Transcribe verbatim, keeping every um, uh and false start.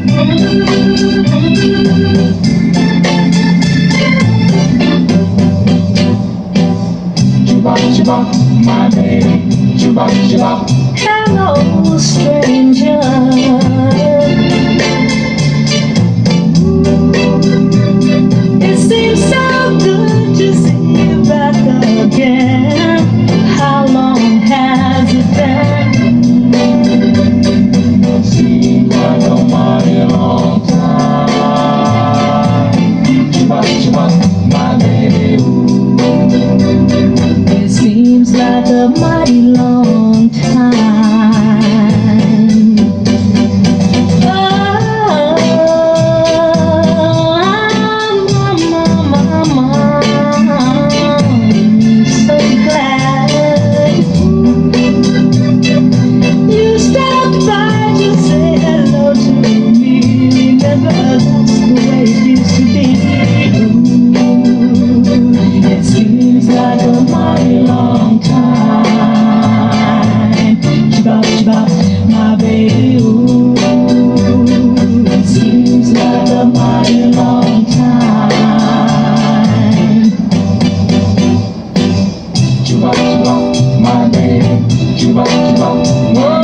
Chuba, my baby, chuba, chuba. Hello, stranger. It seems so good to see you back again. How long has it been? Seems like a mighty long time. Chuba, chuba, my baby. It seems like a mighty long time. My baby, ooh, it seems like a mighty long time. Chuba, chuba, my baby, chuba, chuba.